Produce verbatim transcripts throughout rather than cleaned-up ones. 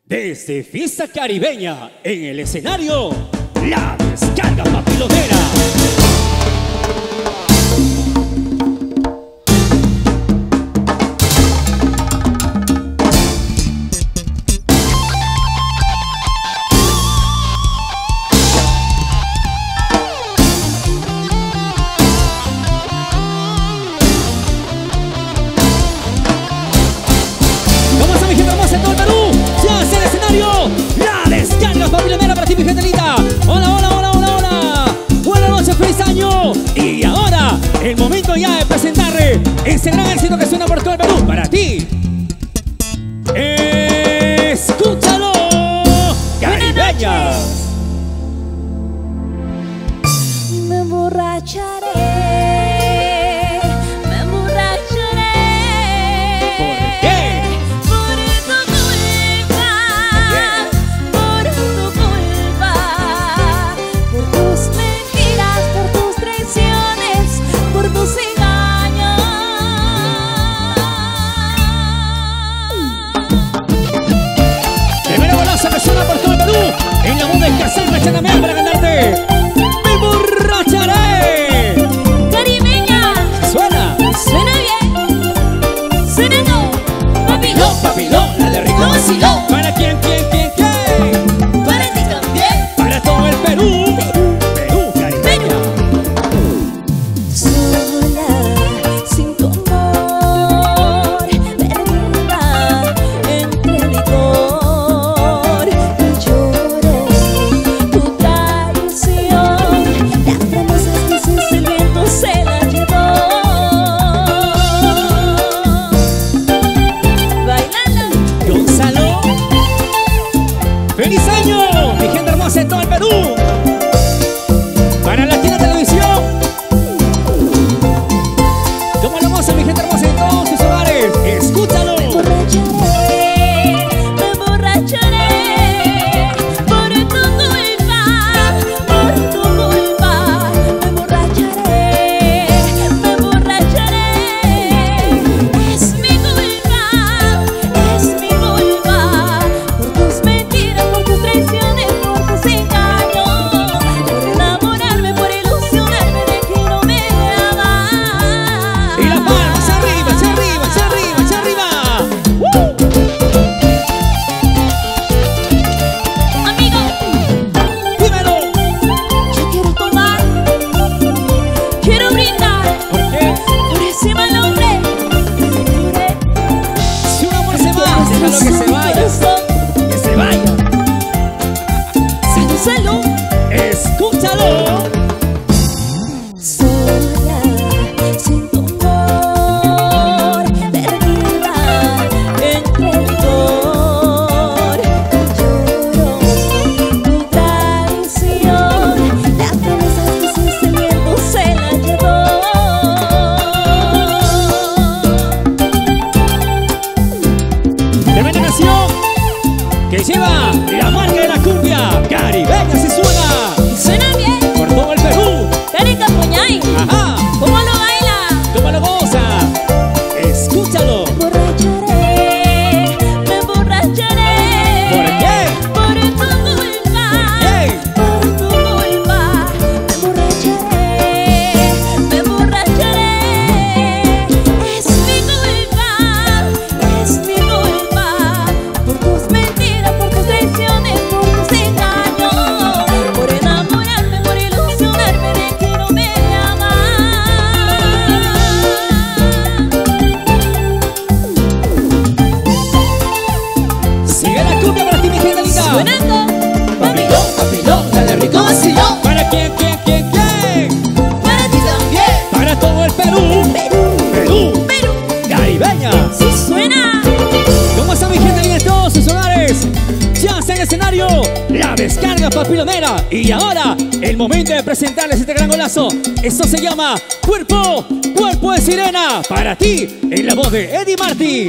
Desde Fiesta Caribeña, en el escenario, la descarga papilonera. El momento ya de presentarle ese gran éxito que suena por todo el Perú. Para ti, escúchalo, Caribeña. Me emborracharé, me emborracharé. ¿Por qué? Por tu culpa, yeah. Por tu culpa, por tus mentiras, por tus traiciones, por tus engaños. Primera golazo que suena por todo el Perú. En la voz de Cassandra Chanamel para cantarte. Me emborracharé. Caribeña. Suena. Suena bien. Suena no. Papilón, papilón, la de rico vacilón. ¿Para quién, quién, quién, quién? Para ti también. Para todo el Perú. Perú, Perú, Caribeña. Sola, sin tu amor, perdida entre el licor. Y lloré tu traición. Las promesas que hiciste, el viento se la llevó. Bailando. Gonzalo. ¡Feliz año! Mi gente hermosa en todo el Perú. Para Latina Televisión. Como lo goza mi gente hermosa en todos sus hogares. Escúchalo. Me emborracharé, me emborracharé por tu culpa, por tu culpa. Me emborracharé, me emborracharé. Es mi culpa, es mi culpa. Por tus mentiras, por tus traiciones, por tus engaños. Por enamorarme, por ilusionarme de que no me amas. Y las palmas arriba, hacia arriba, hacia arriba, hacia arriba. Amigo, Dímelo. yo quiero tomar, quiero brindar ¿Por qué? por ese mal hombre que me juré. Si un amor se va, déjalo que se vaya. Que se vaya. Salud, salud. Escúchalo. Sola, sin tu amor, perdida entre el licor. Lloro tu traición. Las promesas que hiciste, el viento se la llevó. Tremenda canción que lleva la marca de la cumbia caribeña. Si suena Suena bien. por todo el Perú. Carica Puñay, Ajá. ¿cómo lo baila? ¿Cómo lo goza? Escúchalo. Me emborracharé, me emborracharé. ¿Por qué? Por tu culpa, ¿Qué? por tu culpa. Me emborracharé, me emborracharé. Es mi culpa, es mi culpa. Por tus mentiras, por tus traiciones, por tus engaños. Por enamorarme, por ilusionarme de que no me amas. Sigue la cumbia para ti, mi gente linda. Sonando. Papilón, papilón, dale rico vacilón. ¿Para quién, quién, quién, quién? Para ti también. Para todo el Perú. Perú, Perú, Perú. Caribeña. Sí suena. ¿Cómo está mi gente linda en todos sus hogares? Ya está en el escenario la descarga papilonera. Y ahora, el momento de presentarles este gran golazo. Esto se llama Cuerpo, Cuerpo de Sirena. Para ti, en la voz de Eddie Martin.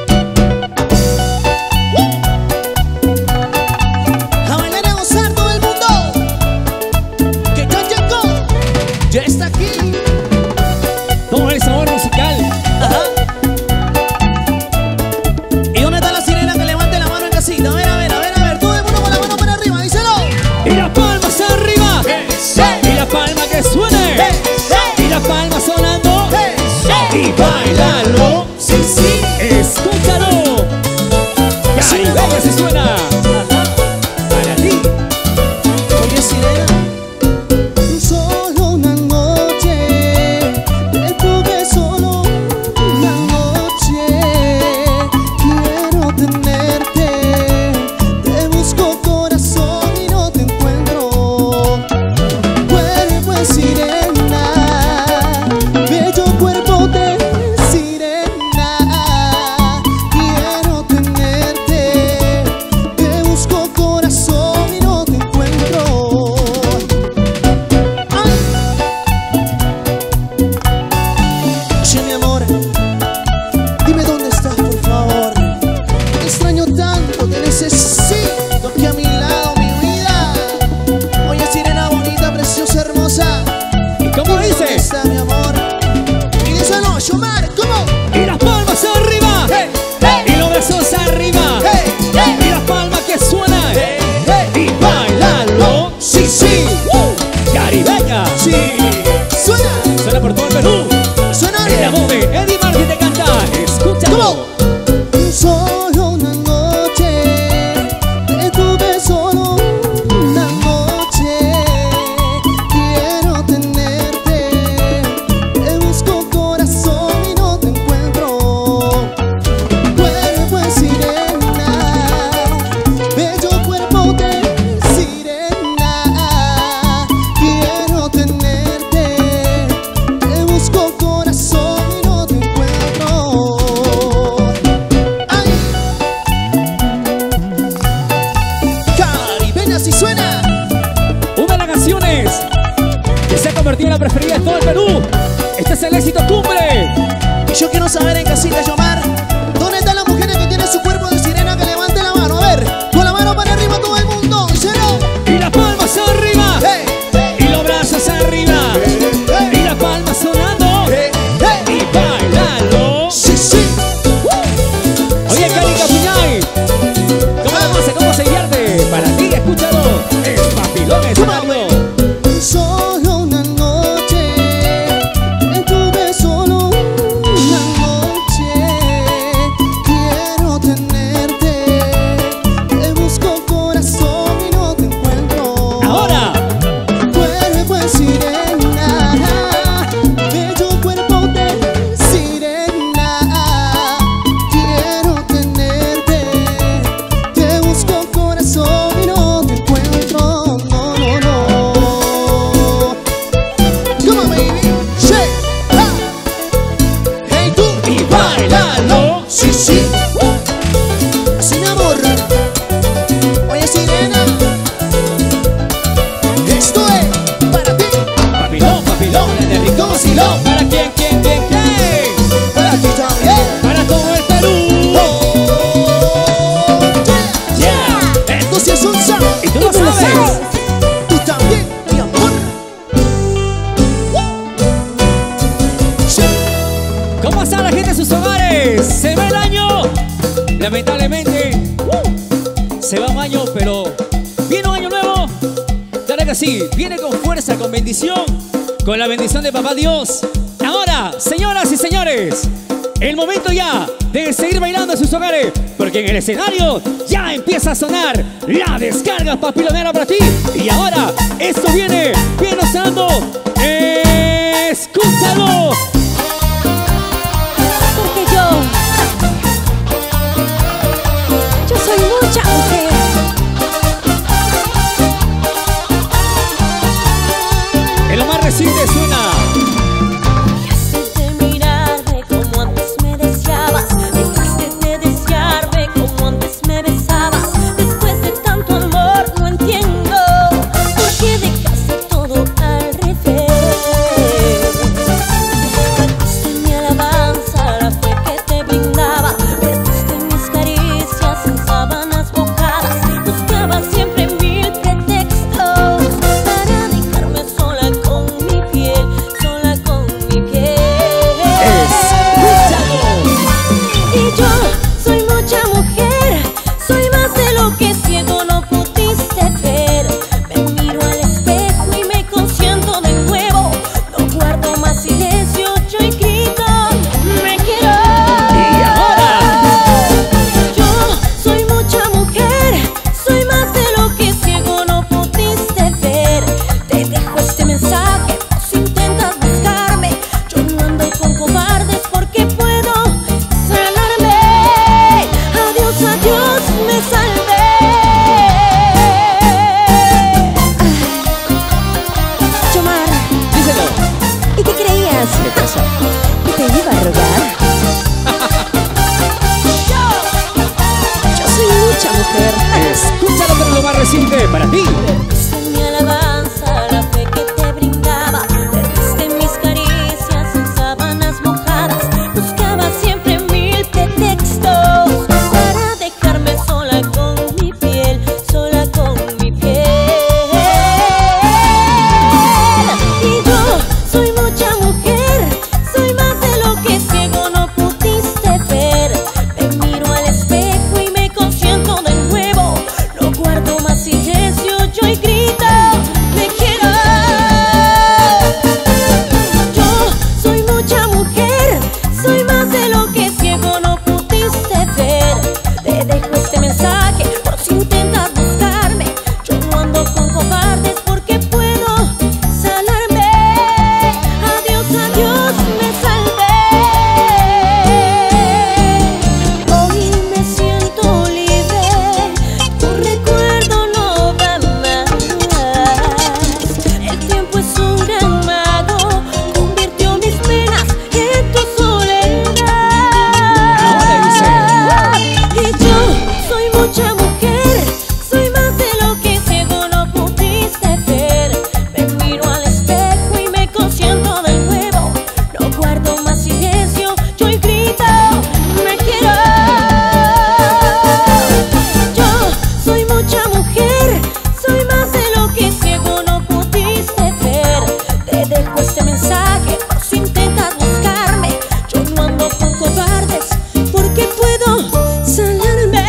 A bailar y a gozar todo el mundo. Que ya llegó, ya está aquí. Todo el sabor musical. Ajá. ¿Y dónde está la sirena que levante la mano en casita? A ver, a ver. bailalo. Sí, sí. Escúchalo. Caribeña si suena. Para ti. Oye, sirena. Solo una noche, te tuve solo una noche. Quiero tenerte, te busco corazón y no te encuentro. Cuerpo de sirena, bello cuerpo de sirena. Quiero tenerte, te busco corazón y no te encuentro. Oye, mi amor, dime dónde estás, por favor. Te extraño tanto, te necesito aquí a mi lado, mi vida. Oye, sirena bonita, preciosa, hermosa. ¿Y cómo ¿Dónde dice? está, mi amor? Y díselo, Xomar, ¿cómo? Y las palmas arriba. Hey, hey, Y los besos arriba. hey, hey, Y las palmas que suenan. hey, hey. Y bailalo. Sí, sí, Caribeña. sí. Suena, Suena por todo el Perú. suena. En la voz de Eddie Martin te canta. Escúchalo. ¿Cómo? Solo una noche, te tuve solo una noche. Quiero tenerte, te busco corazón y no te encuentro. Cuerpo de sirena, bello cuerpo de sirena. Quiero tenerte, te busco corazón y no te encuentro. Ay. Caribeña si suena. Una de las canciones que se ha convertido en la preferida de todo el Perú. Este es el éxito cumbre. Y yo quiero saber en casita, Yomar, ¿dónde están las mujeres que tienen su cuerpo de sirena? Que levante la mano, a ver, con la mano para arriba todo el mundo, ¿cero? Y las palmas arriba. Hey, hey, Y los brazos arriba. hey, Y las palmas sonando. hey, hey. Y bailalo. Sí, sí. Oye, Cali Capuñay, ¿cómo lo hace? ¿Cómo se divierte? Para ti, escúchalo. Es Papilón Escenario. Solo una noche, te tuve solo una noche. Quiero tenerte, te busco corazón y no te encuentro. Ahora, Cuerpo de sirena, bello cuerpo de sirena. Quiero tenerte, te busco corazón y no te encuentro. No, no, no. Come on, baby, shake, ha. Hey tú, y bailalo. sí, sí. Así, mi amor. Oye, sirena, esto es para ti. Papilón, papilón, en el rincón vacilón. ¿Para quién, quién, quién, quién? Para ti también. Para todo el Perú. Oh, yeah. Yeah. Esto sí es un sound. Y tú lo sabes. Tú también, mi amor. Sí. ¿Cómo está la gente en sus hogares? Se va el año. Lamentablemente, uh, se va un año, pero viene un año nuevo. Claro que sí, viene con fuerza, con bendición, con la bendición de Papá Dios. Ahora, señoras y señores, el momento ya de seguir bailando en sus hogares, porque en el escenario ya empieza a sonar la descarga papilonera para ti. Y ahora, esto viene, viene sonando. Escúchalo. Porque yo, yo soy mucha mujer. En lo más reciente suena. Y antes de mirarme como antes me deseabas, dejaste de desearme como antes me besabas. Después de tanto amor no entiendo por qué dejaste todo al revés. Perdiste mi alabanza, la fe que te brindé. mucha mujer. Escúchalo con lo más reciente para ti. Perdiste mi alabanza, la fe que te brindaba. Perdiste mis caricias en sábanas mojadas. Buscaba siempre mil pretextos para dejarme sola con mi piel, sola con mi piel. Y yo soy mucha mujer, soy más de lo que ciego no pudiste ver. Me miro al espejo y me consiento de nuevo. No guardo más silencio, yo y grito, me quiero. Yo soy mucha mujer, soy más de lo que ciego no pudiste ver. Te dejo este mensaje por si intentas buscarme. Yo no ando con cobardes porque puedo sanarme. Adiós, adiós, me salvé. Hoy me siento libre, tu recuerdo no va más. El tiempo es un gran mago, convirtió mis penas en tu soledad. Y yo soy mucha mujer, soy más de lo que ciego no pudiste ver. Me miro al espejo y me consiento de nuevo. No guardo más silencio, yo y grito, me quiero. Yo soy mucha mujer, soy más de lo que ciego no pudiste ver. Te dejo este mensaje por si intentas buscarme. Yo no ando con cobardes porque puedo sanarme.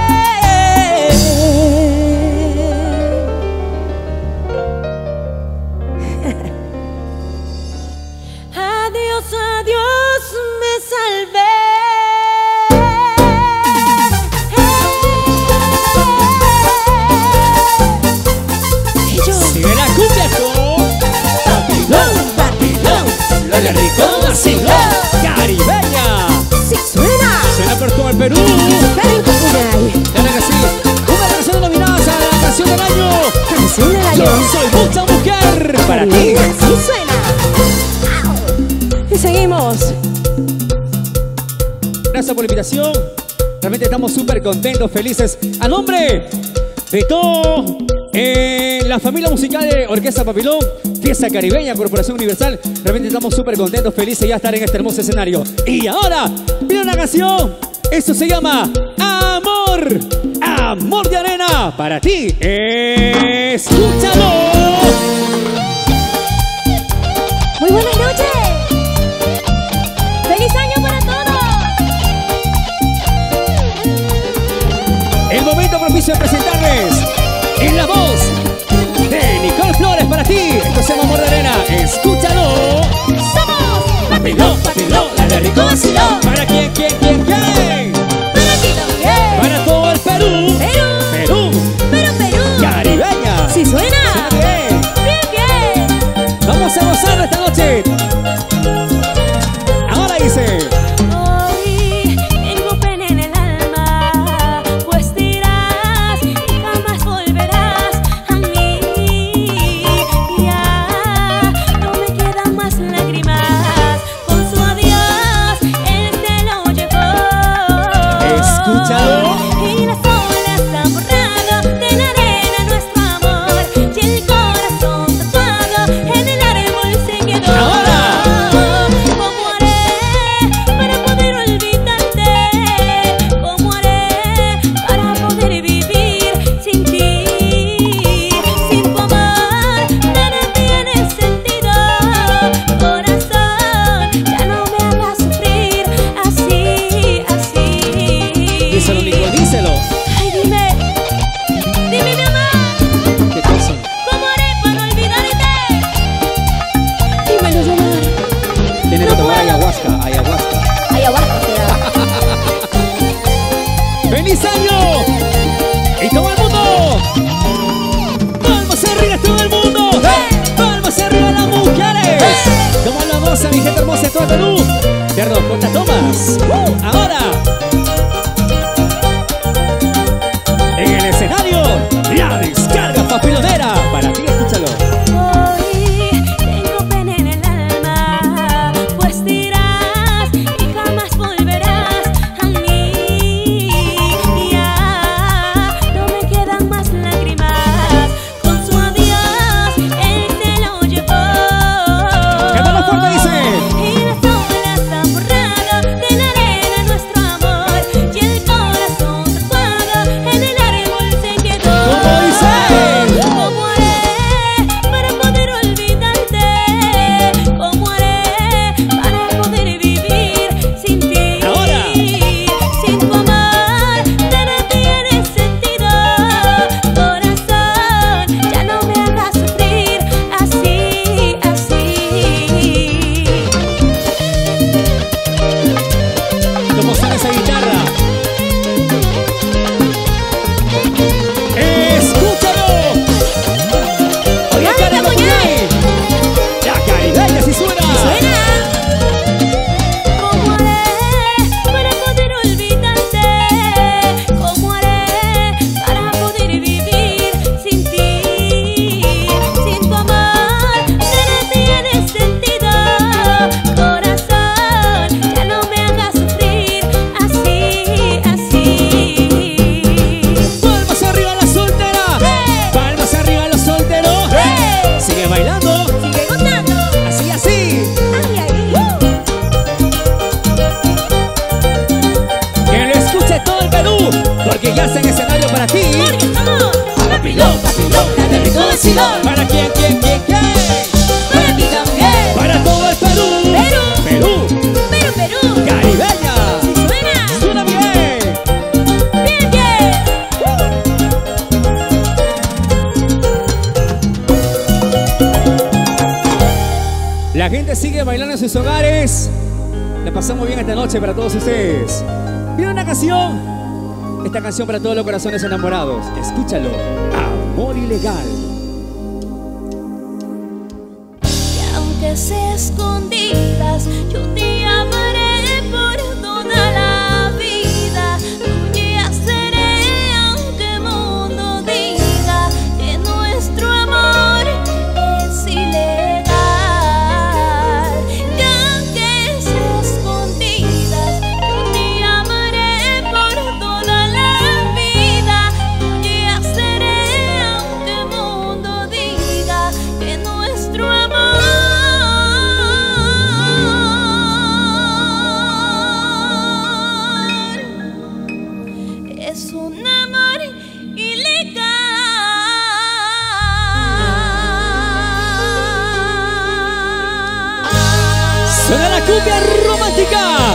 Adiós, adiós, me salvé. Y yo Sigue la cumbia con Papilón, Papilón, lo de rico vacilón, caribeña. sí suena. Suena por todo el Perú. Ven, Comunay. Claro que sí. Una canción nominada a la canción del año. Canción del Yo año. soy mucha mujer para ti. Así suena. Y seguimos. Gracias por la invitación. Realmente estamos súper contentos, felices. A nombre de todo eh, la familia musical de Orquesta Papilón, Fiesta Caribeña, Corporación Universal. Realmente estamos súper contentos, felices de ya estar en este hermoso escenario. Y ahora viene una canción. Esto se llama Amor. Amor de arena para ti. Escúchalo. Muy buenas noches. ¡Feliz año para todos! El momento propicio de presentarles en la voz de Nicole Flores para ti. Esto se llama Amor de arena. Escúchalo. ¡Somos! Papilón, papilón, la de rico vacilón. ¿Para quién, quién, quién, quién? ¡Para ti también! Para todo el Perú. ¡Perú! Perú. ¡Pero Perú! Caribeña. ¡Sí suena! Suena bien. ¡Bien, bien! Vamos a gozar esta noche. Ahora dice. Hoy tengo pena en el alma, pues dirás y jamás volverás a mí. Ya no me quedan más lágrimas, con su adiós él se lo llevó. Escúchalo. Y las olas han borrado de la arena nuestro amor, y el corazón tatuado en el árbol se quedó. Ahora. ¿Cómo haré para poder olvidarte? ¿Cómo haré para poder vivir sin ti? Sin tu amor nada tiene sentido. Corazón, ya no me hagas sufrir así, así. Díselo, Nico, díselo. Ay, dime, dime mi amor, ¿Qué cosa? ¿cómo haré para olvidarte? Dímelo, Yomar. Tiene que No tomar puedo. ayahuasca, ayahuasca. Ahí abajo será. ¡Feliz año! ¡Y todo el mundo! ¡Palmas arriba todo el mundo! ¡Palmas arriba las mujeres! ¡Como la voz a mi gente hermosa de todo el Perú! Perdón, ¿cuántas tomas? Uh, ahora, en el escenario, la descarga papilonera. Para ti, escúchalo. Hoy tengo pena en el alma, pues dirás y jamás volverás a mí. Ya Ya está en escenario para ti. Porque estamos Papilón, papilón, la de rico vacilón. ¿para quién, quién, quién, quién? Para ti también. Para todo el Perú. Perú. Perú. Perú, Perú. Caribeña. Si suena, Suena bien. bien, bien. La gente sigue bailando en sus hogares. La pasamos bien esta noche para todos ustedes. Viene una canción. Esta canción para todos los corazones enamorados. Escúchalo. Amor ilegal. Y aunque sea escondidas, yo te amaré por toda la vida. Tuya seré aunque el mundo diga que nuestro amor es ilegal. Y aunque sea escondidas, yo te amaré por toda la vida. Tuya seré aunque el mundo diga que nuestro amor es un amor ilegal. Suena la cumbia romántica.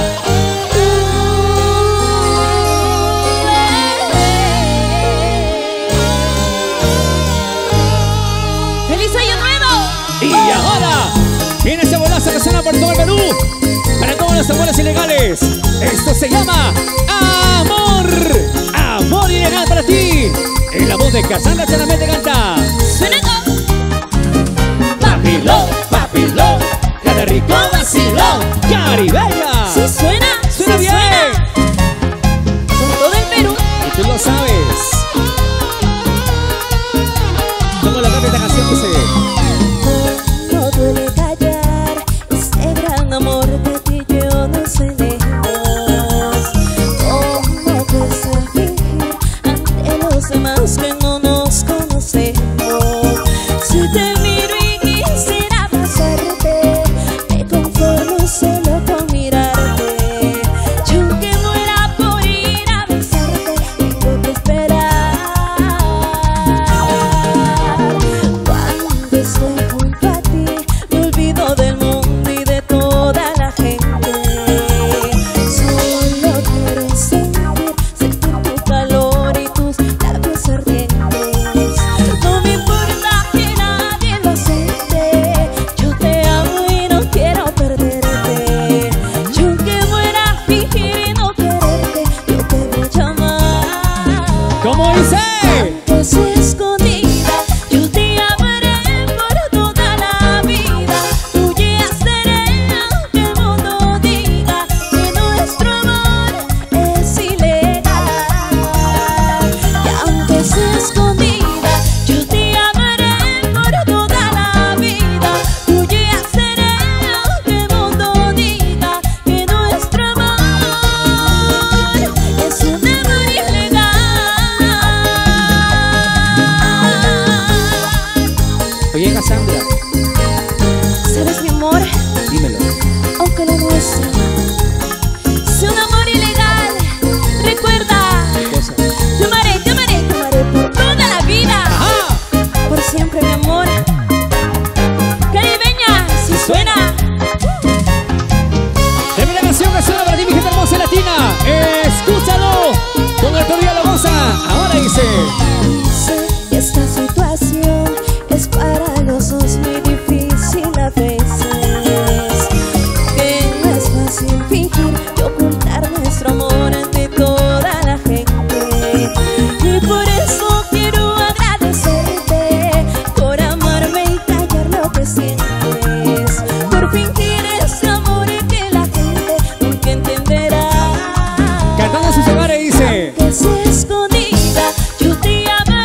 ¡Feliz Año Nuevo! Y ahora viene ese bolazo que suena por todo el Perú. Para todos los amores ilegales. Esto se llama Amor. Amor ilegal para ti. En la voz de Cassandra Chanamete canta. Suena con Papilón, papilón, la de rico vacilón. Caribeña. si suena, Suena si bien. suena. Con todo el Perú. Y tú lo sabes. ¿Cómo la canta esta canción que se... No duele callar ese gran amor de ti yo no sé lejos. ¿Cómo cuesta fingir ante los demás que no nos conocemos? Si te miro y quisiera abrazarte, me conformo solo con mirarte. Yo aunque muera por ir a besarte, tengo que esperar. Cuando estoy junto a ti, me olvido del mundo y de toda la gente. Solo quiero sentir, sentir tu calor y tus labios ardientes. No me importa que nadie lo acepte, yo te amo y no quiero perderte. Yo aunque muera fingir y no quererte, yo te voy a amar. ¿Cómo dice? Que sea escondida, yo te amaré por toda la vida. Tuya seré aunque el mundo diga que nuestro amor es ilegal. Y aunque sea escondida, yo te amaré por toda la vida. Tuya seré aunque el mundo diga que nuestro amor es un amor ilegal. Oye, Cassandra, ¿Sabes, mi amor? dímelo. Aunque lo nuestro sea un amor ilegal, recuerda, Cosa. te amaré, te amaré, te amaré por toda la vida. ¡Ajá! Por siempre, mi amor. Caribeña, si suena. Deme la canción que suena para ti, mi gente hermosa y latina. Escúchalo. Con el Perú y la goza. Ahora dice. Sé que esta situación es para los dos muy difícil a veces, que no es fácil fingir y ocultar nuestro amor ante toda la gente. Y por eso quiero agradecerte por amarme y callar lo que sientes, por fingir ese amor que la gente nunca entenderá. Cantando sus hogares dice. Que sea escondida, yo te amaré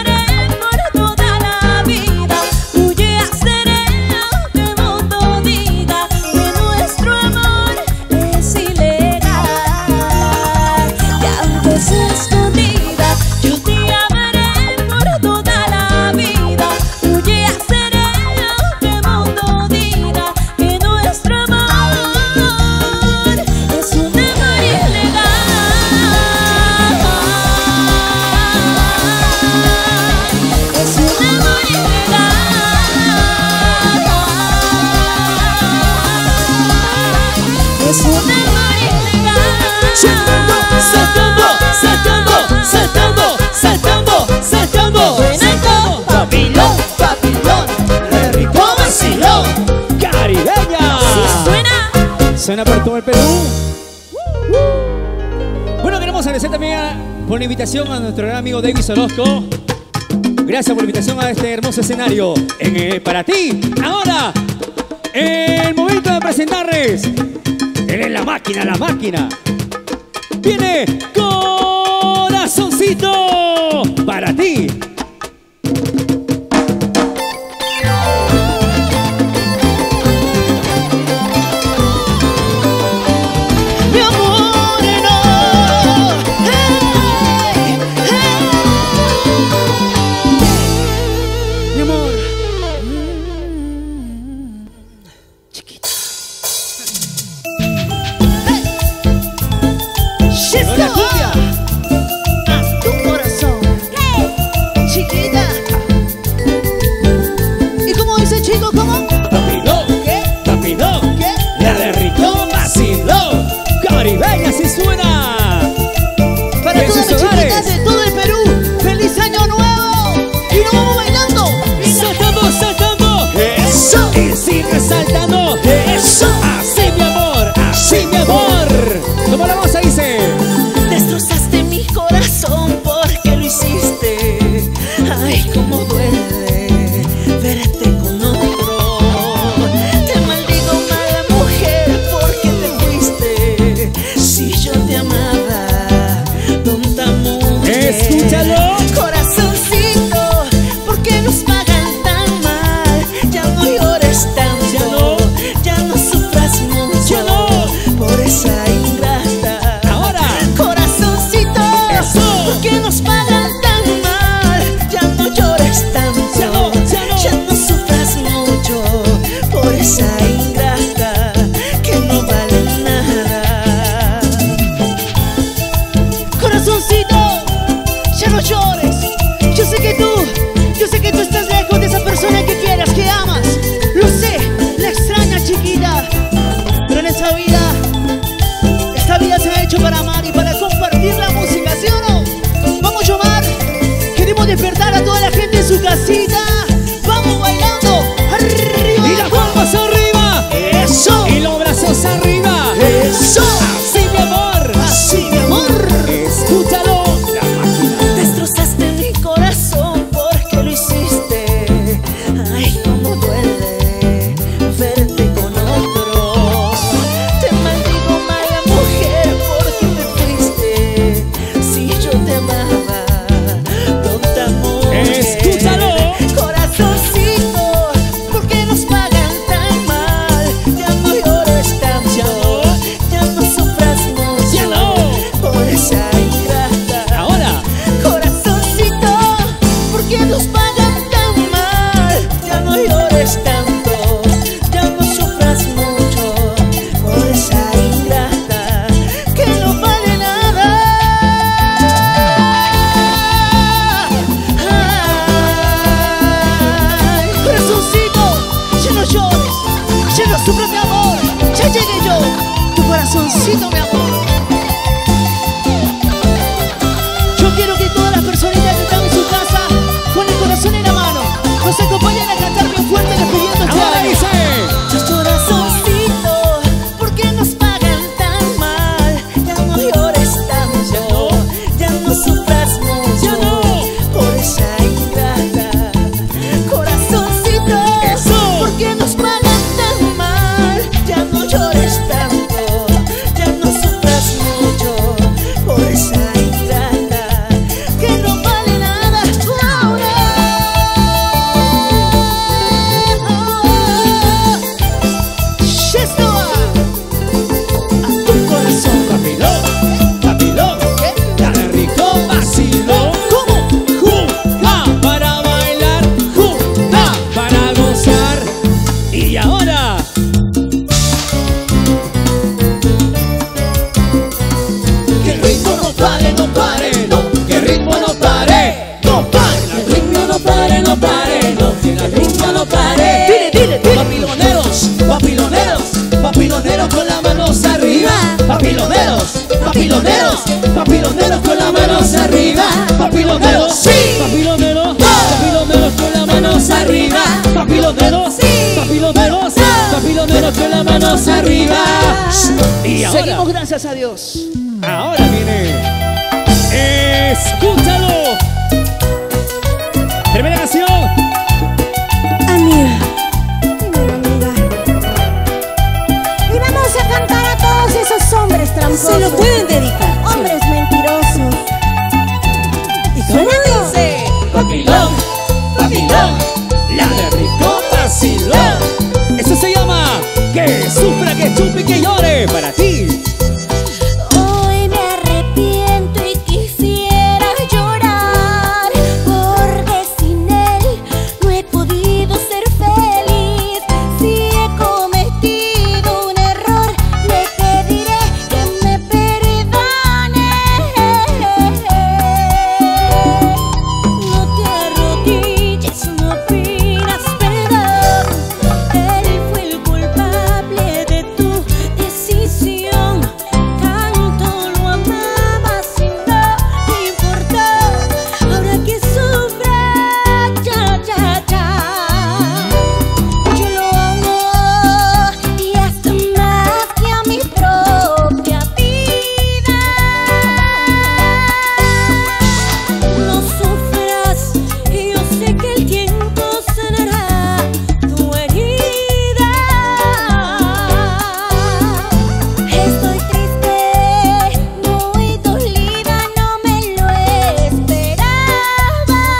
Suena por todo el Perú. Bueno, queremos agradecer también a, por la invitación a nuestro gran amigo David Orozco. Gracias por la invitación a este hermoso escenario. En, eh, para ti, ahora, el momento de presentarles. Él es la máquina, la máquina. Viene Corazoncito para ti. Saltando, eso, así mi amor, así mi amor. ¿Cómo la voz dice? Destrozaste mi corazón porque lo hiciste. Ay, cómo duele verte con otro. Te maldigo, mala mujer, porque te fuiste. Si yo te amaba, tonta mujer. Escúchalo. Corazoncito, ¿por qué nos pagan tan mal? Ya no llores tan. Por esa ingrata. Ahora, corazoncito, eso. ¿Por qué nos pagan tan mal? Ya no llores tanto, ya no, ya no. Ya no sufras mucho por esa ingrata que no vale nada. Corazoncito, ya no llores. Yo sé que tú, yo sé que tú estás lejos de esa persona que quieras, que amas. Lo sé, la extraña, chiquita. Pero en esa vida, esta vida se ha hecho para amar y para compartir la música, ¿sí o no? Vamos, Omar. Queremos despertar a toda la gente en su casita. Vamos bailando. Arriba. Y las palmas arriba. Eso. Y los brazos arriba. Eso. Así mi amor. Así mi amor. Escúchalo. La máquina. Destrozaste mi corazón porque lo hiciste. Ay, cómo duele verte con otro. Te maldigo, mala mujer, porque te fuiste. Si yo te amaba, tonta mujer. Escúchalo. Corazoncito, ¿por qué nos pagan tan mal? Ya no llores tanto, Ya no. ya no sufras mucho. Ya no. Por esa ingrata. Ahora, Corazoncito, ¿por qué nos pagan tan mal? Ya no llores tanto, ya no sufras mucho por esa ingrata que no vale nada. Ay, corazoncito, ya no llores, ya no sufras, mi amor. Ya llegué yo, tu corazoncito, mi amor. Yo quiero que todas las personitas que están en su casa, con el corazón en la mano, nos acompañen a cantar bien fuerte despidiendo este ahora año. dice. Corazoncito, ¿por qué nos pagan tan mal? Ya no llores tanto, ya no sufras mucho. Ya no. Por esa ingrata. Corazoncito, Eso. ¿por qué nos pagan tan mal? Ya no llores tanto, ya no sufras mucho por esa ingrata que no vale nada. Ahora, esto va a tu corazón. Papilón, papilón. ¿Qué? Dale rico vacilón. ¿Cómo? Juca para bailar, juca para gozar. Y ahora, que el ritmo no pare, no pare, no. Que el ritmo no pare, no pare. Que el ritmo no pare, no pare, no. Que el ritmo no pare. Dile, dile, dile. Papiloneros, papiloneros, papiloneros con las manos arriba. Papiloneros, papiloneros, papiloneros con las manos arriba. Papiloneros, sí. Papiloneros, papiloneros con las manos arriba. Papiloneros, papiloneros, papiloneros con las manos arriba. ahora, seguimos, gracias a Dios. ahora viene. Escúchalo. Primera canción. Amiga, dímelo, amiga. Y vamos a cantar a todos esos hombres tramposos. Se lo pueden dedicar. Hombres mentirosos. ¿Y cómo dice? Papilón, papilón, la de rico vacilón. Eso se llama que sufra, que chupe y que llore para ti. Hoy me arrepiento y quisiera llorar, porque sin él no he podido ser feliz. Si he cometido un error, le pediré que me perdone. No te arrodilles, no pidas perdón. Él fue el culpable de tu decisión. Tanto lo amabas y no te importó. Ahora que sufra, ya, ya, ya. Yo lo amo y hasta más que a mi propia vida. No sufras, y yo sé que el tiempo sanará tu herida. Estoy triste, muy dolida, no me lo esperaba.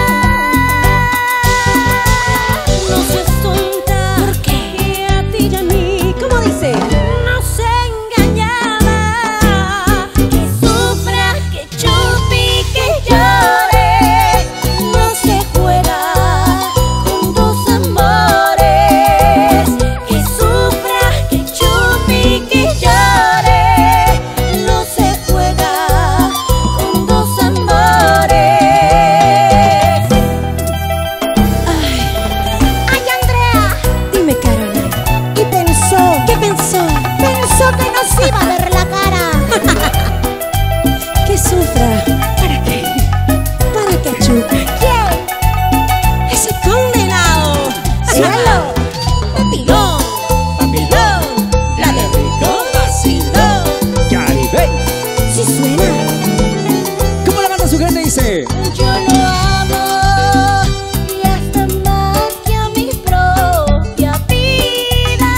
No seas tonta, porque a ti y a mí, ¿cómo dice? Nos engañaba. Que sufra, que chupe y que llore. No se juega con dos amores. Que sufra, que chupe y que llore. No se juega con dos amores. Ay, Andrea. Dime, Caroline. Y pensó, ¿Qué pensó? pensó que nos iba a ver la cara. Que sufra. ¿Para qué? Para que chupe. ¿Quién? Ese condenado. Cielo. Papilón. Papilón, la de rico vacilón. Caribe. Si suena. ¿Cómo la manda su gente? Dice. Yo lo amo y hasta más que a mi propia vida.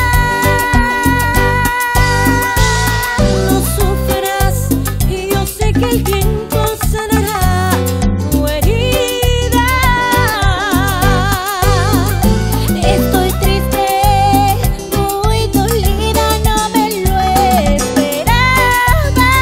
No sufras, y yo sé que el tiempo sanará tu herida. Estoy triste, muy dolida, no me lo esperaba.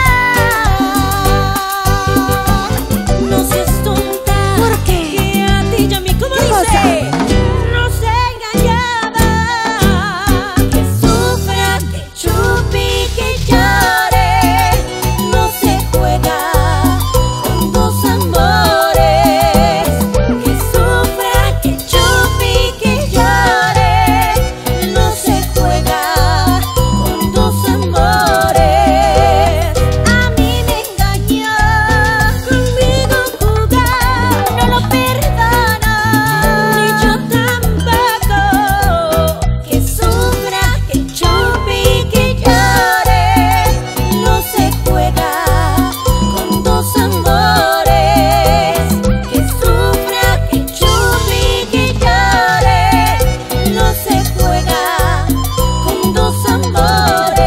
No seas tonta, porque a ti y a mí, ¿cómo ¿Qué cosa? dice? Nos engañaba. Que sufra, que chupe y que llore. No se juega con dos amores. Que sufra, que chupe y que llore. No se juega con dos amores. A mí me engañó, conmigo jugó, no lo perdono, ni yo tampoco. Que sufra, que chupe y que llore. No se juega con dos amores. Que sufra, que chupe y que llore. No se juega con dos amores.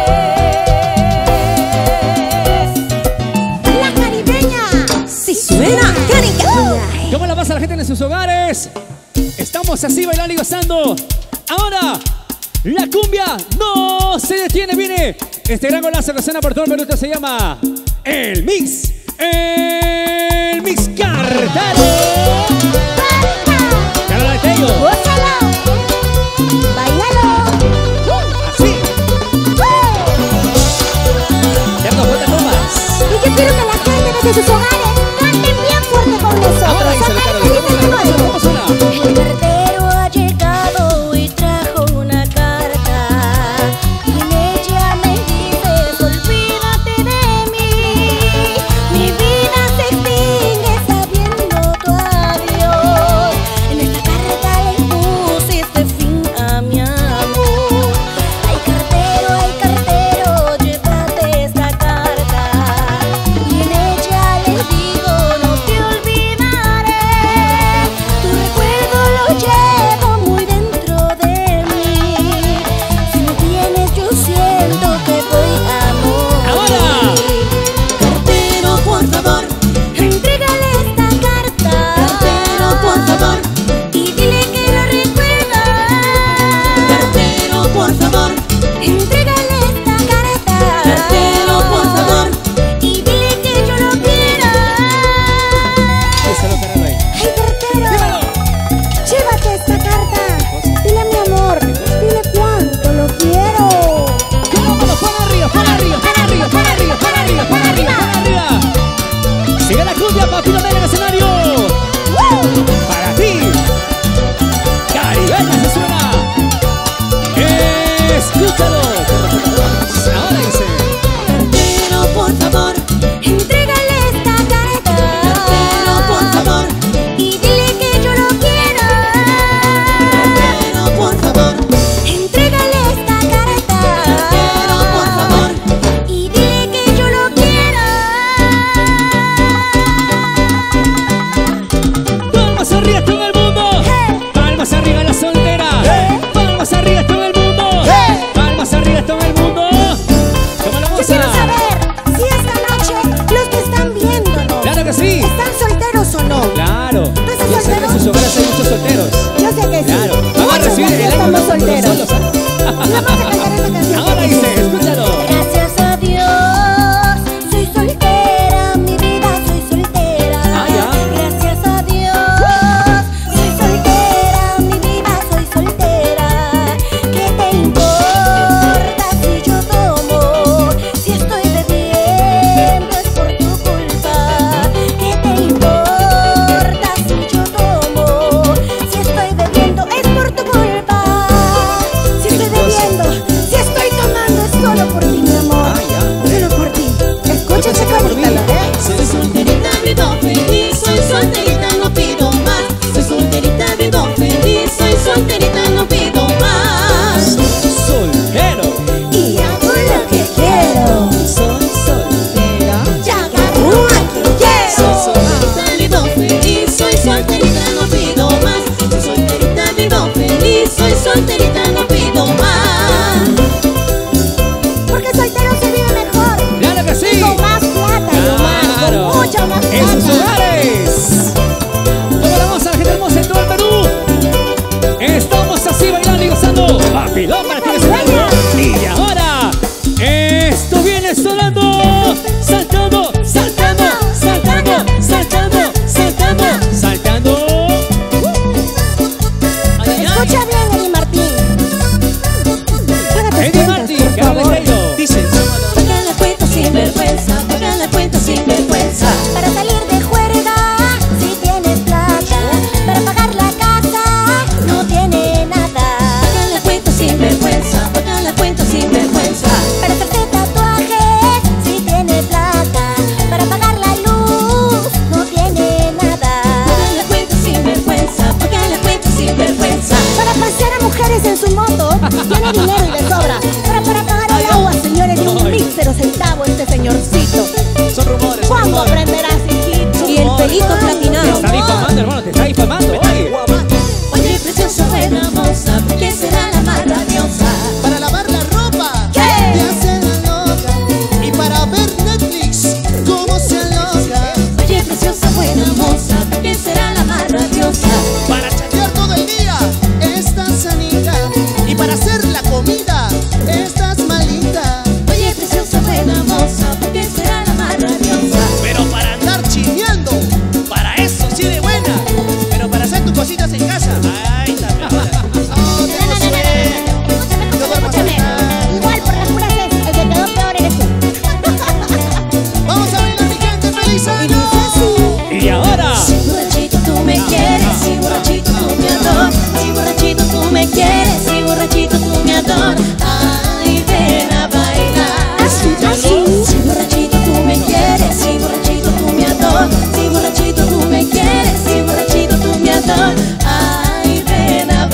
La caribeña. Si suena. Carica. ¿Cómo la pasa la gente en sus hogares? Estamos así bailando y gozando. Ahora, la cumbia no se detiene. Viene este gran golazo que suena por todo el Perú. Se llama El Mix. El Mix Cartero. Carla de Tello. Gózalo, bailalo. Así. Cerdo J. Tomás. Y yo quiero que la gente desde sus hogares canten bien fuerte con nosotros. Ahora dice la cara de Acá ¿cómo suena? ¿Cómo suena? El cartero ha llegado y trajo una carta. Y en ella me dices, olvídate de mí. Mi vida se extingue sabiendo tu adiós. En esta carta le pusiste fin a mi amor. Ay, cartero, ay, cartero, ¿Están solteros o no? Claro. ¿Tú estás Yo sé que en soltero? sus hogares hay muchos solteros. Yo sé que sí. Claro. Van a Muchos recibir de aquí el año estamos nuevo con solteros. solos, ¿eh? Y vamos a cantar esta canción. Ahora dice, escúchalo. Gracias a Dios, soy soltera, mi vida soy soltera. Ah, ya. Gracias a Dios, soy soltera, mi vida soy soltera. ¿Qué te importa si yo tomo? Si estoy bebiendo es por tu culpa. ¿Qué te importa si yo tomo? Si estoy bebiendo es por tu culpa. Si estoy bebiendo, si estoy tomando es solo por ti, mi amor. Ah, ya. Solo por ti. Escucha pensé esta que por mí. canita, ¿eh? Soy solterita, vivo feliz, soy solterita, no pido más. Soy solterita, vivo feliz, soy solterita, no pido más. Soltero. Y hago lo que quiero. Soy soltera. Ya agarro a quien quiero. Soy solterita, vivo feliz, soy solterita, no pido más. Soy solterita, vivo feliz, soy solterita, no pido más. Porque soltero se vive mejor. Claro que sí. Con más plata, Yomar, Claro. con mucha más En sus plata. hogares. ¿Cómo la vamos a la gente hermosa en todo el Perú? Estamos así bailando y gozando. Papilón para ti en el escenario. Y ahora, esto viene sonando. Saltando, saltando, saltando, saltando, saltando, saltando. Ay, ay, ay. Escucha bien, Eddie Martín. Paga tus Eddie cuentas, Martín, por que hable favor. caído. Dice. Paga la cuenta sin vergüenza, paga la cuenta sin vergüenza. Para salir de juerga, si tienes plata. Para pagar la casa, no tiene nada. Paga la cuenta sin vergüenza, paga la cuenta sin vergüenza. Para hacerte tatuajes, si tiene plata. Para pagar la luz, no tiene nada. Paga la cuenta sin vergüenza, paga la cuenta sin vergüenza. Para pasear a mujeres en su moto, tiene dinero y le sobra. Pero para pagar el agua, señores, de un Ay. mísero centavo este señorcito. Son rumores. son ¿Cuándo rumores. aprenderás, hijito? Y el pelito Te platinado. está difamando, hermano, te está difamando. Oye. Oye, preciosa, buena moza, ¿por qué será la más rabiosa? Para lavar la ropa, ¿Qué? te hace la loca. Y para ver Netflix, como se aloca. Oye, preciosa, buena moza, ¿por qué será la más rabiosa? Para chatear todo el día, estás sanita. Y para hacer la comida, estás malita. Oye, preciosa, buena moza, ¿por qué será la más rabiosa? Pero para andar chineando, para eso sí de buena. Pero para hacer tus cositas en casa, ay, también. Oh, tengo sueño. No duermas Escúchame, acá. igual por las puras es, el que quedó peor eres tú. Vamos a bailar, mi gente, feliz año. Y ahora. Si borrachito tú me quieres, si borrachito tú me adoras, si borrachito tú me quieres, si borrachito tú me adoras, ay, ven a bailar. Si borrachito tú me quieres, si borrachito tú me adoras, si borrachito tú me quieres, si borrachito tú me adoras, ay, ven a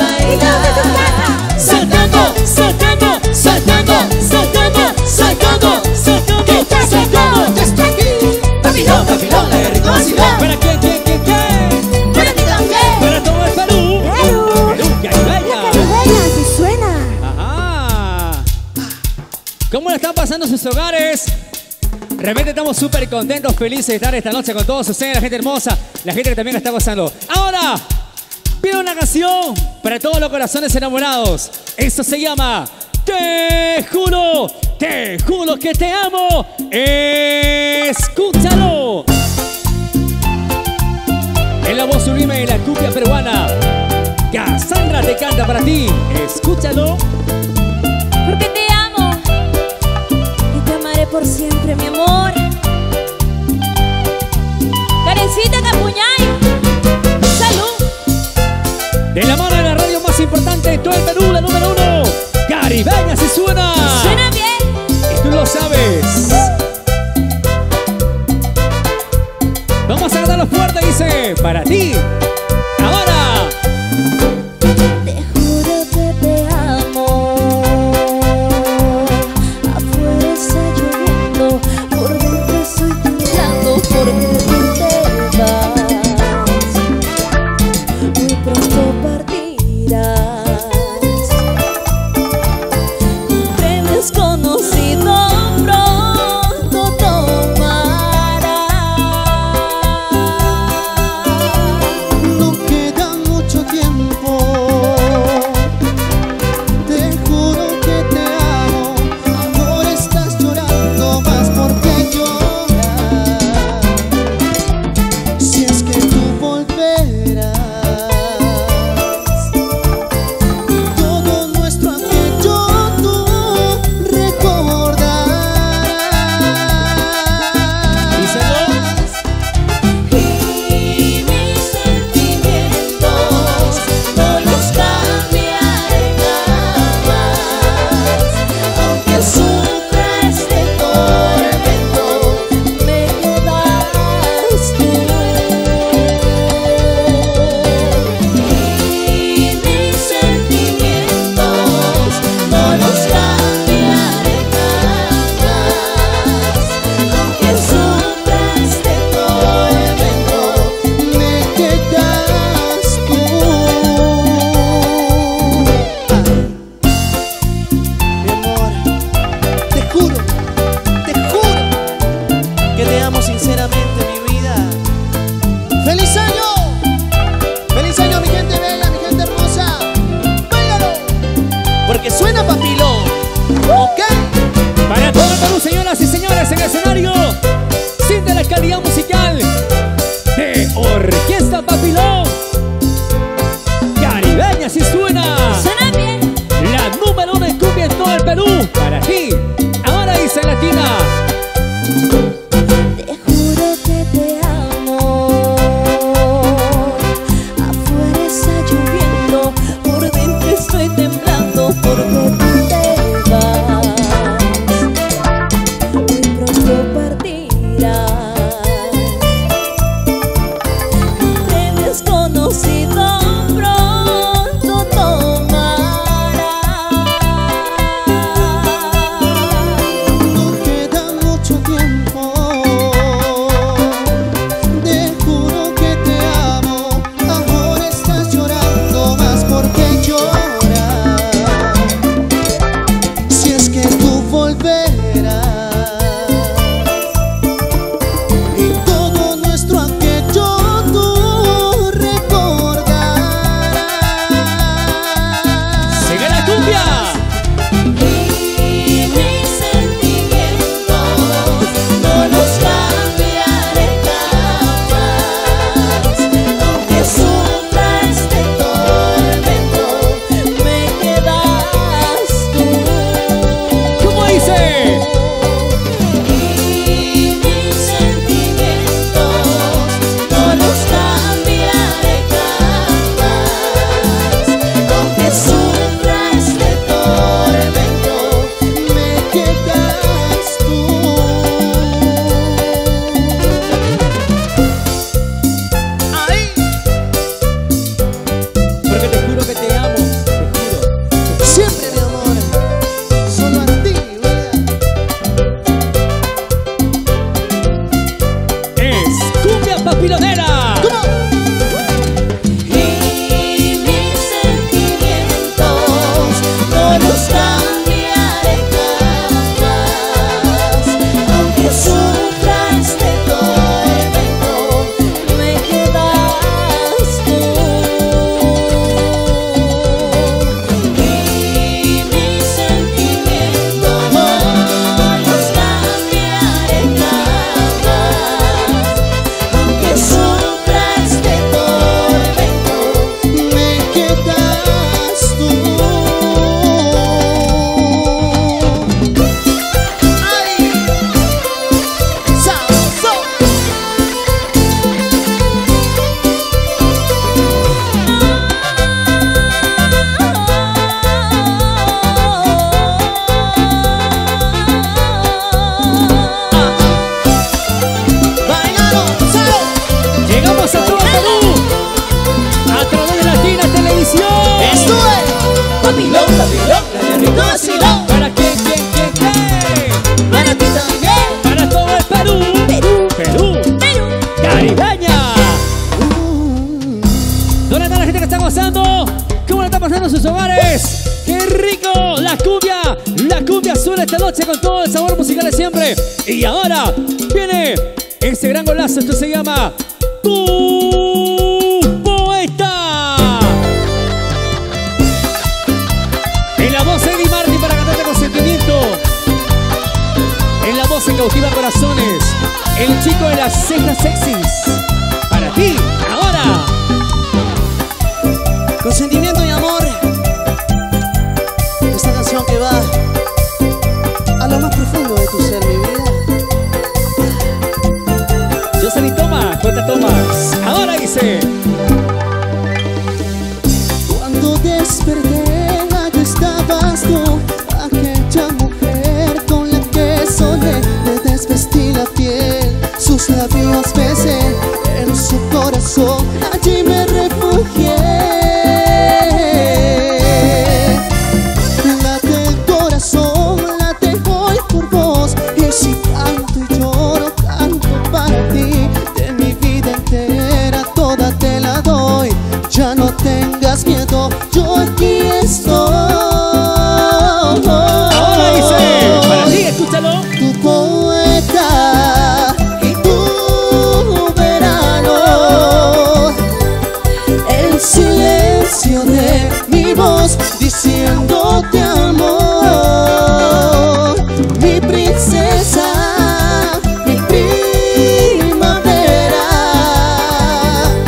bailar. Saltando, saltando, saltando, saltando, saltando, saltando, saltando. Ya está aquí. Papilón, papilón, la rico vacilón. ¿Para quién, quién, quién, quién? Para ti también. Para todo el Perú. Perú. Perú, La caribeña. caribeña, si suena. Ajá. ¿Cómo le están pasando sus hogares? Realmente estamos súper contentos, felices de estar esta noche con todos ustedes, la gente hermosa, la gente que también la está gozando. Ahora, pido una canción para todos los corazones enamorados. Esto se llama Te juro, te juro que te amo. Escúchalo. En la voz sublime de la cumbia peruana, Cassandra te canta para ti. Escúchalo. Porque te amo y te amaré por siempre, mi amor. Karencita Capuñay, salud. De la mano de la radio más importante de todo el Perú, la número uno, Caribeña se suena. Suena bien. Y tú lo sabes. Vamos a cantarlo fuerte, dice, para ti. Ahora. Te juro que te amo. Afuera está lloviendo, por dentro estoy temblando porque tú te vas. Muy pronto partirás. Te desconocido pronto tomarás. Orquesta Papilón Caribeña, si suena. Suena bien. La número uno en cumbia en todo el Perú. Para ti, ahora dice Latina. Te juro que te amo. Afuera está lloviendo, por dentro estoy temblando porque tú te vas. Muy pronto partirás. Entre desconocido pronto tomarás. No queda mucho tiempo. Te juro que te amo. Ahora estás llorando más porque lloras. Si es que tú volverás y todo nuestro aquello tú recordarás. ¡Sigue la cumbia! Y mis sentimientos no los cambiaré jamás. Aunque sufra este tormento, me quedas tú. ¿Cómo dice? Y mis sentimientos no los cambiaré jamás. Aunque sufra este tormento, Me quedas tú. Ahí. Porque te juro que te amo. Te juro. Siempre, mi amor, solo a ti, ¿verdad? Es cumbia papilonera. ¿Cómo? y mis sentimientos no los cambiaré jamás. Aunque sufra este tormento, me quedas tú. Y mis sentimientos no los cambiaré jamás. Aunque sufra este tormento, Me quedas tú. Ay, sabroso. Bailaron, ¿sabes? Llegamos a todo el Perú. A través de Latina Televisión. Esto es Papilón, papilón, la de rico vacilón. ¿Para quién, quién, quién, quién? Para ti también. Para todo el Perú. Perú, Perú. Perú. Caribeña. ¿Dónde está la gente que está gozando? ¿Cómo le está pasando en sus hogares? ¡Qué rico! La cumbia, la cumbia suena esta noche con todo el sabor musical de siempre. Y ahora viene ese gran golazo. Esto se llama Tu Poeta. En la voz de Eddie Martin para cantarte con sentimiento. En la voz que cautiva corazones. El chico de las cejas sexys. Para ti, ahora. con sentimiento y amor. Esta canción que va a lo más profundo de tu ser, mi vida. Jocelyn Thomas, J. Thomas. Ahora dice. Cuando desperté, allí estabas tú, aquella mujer con la que soñé. Le desvestí la piel, sus labios besé, en su corazón allí me refugié. Late el corazón, late hoy por vos, y si canto y lloro, canto para ti. De mi vida entera toda te la doy, ya no tengas miedo, yo aquí estoy. Ahora dice. Para ti, escúchalo. Tu poeta y tu verano, el silencio de mi voz diciéndote amor, mi princesa, mi primavera.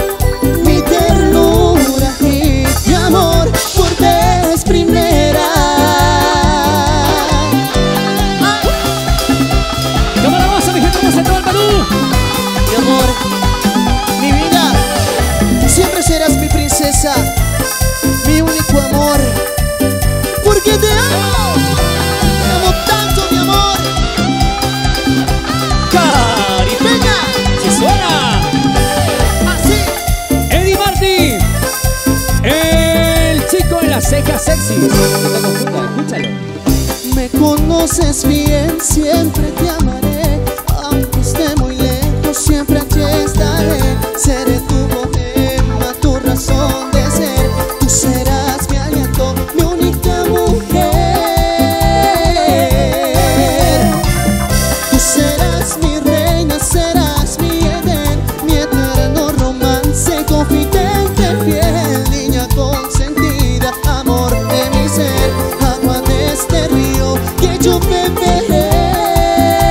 preciosa, mi único amor, porque te amo, te amo tanto, mi amor. Caripeña, si suena. Así. Eddie Martin, el chico en las cejas sexy. No te confundas, escúchalo. Me conoces bien, siempre te amaré, aunque esté muy lejos, siempre aquí estaré. Seré tu bohemia, tu razón de ser, tú serás mi aliento, mi única mujer. Tú serás mi reina, serás mi Edén, mi eterno romance, confidente fiel, niña consentida, amor de mi ser, agua de este río que yo beberé.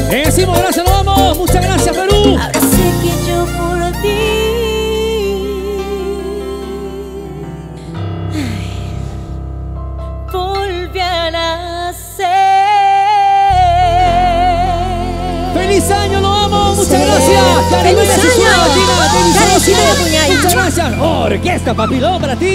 Le decimos gracias, lo amo. Muchas gracias, Perú. Ahora sé que yo por ti ay, volví a nacer. ¡Feliz año, lo amo! ¡Muchas gracias! ¡Feliz Caribeña, año! Latina, Caribeña, Muchas gracias. Orquesta Papilón para ti.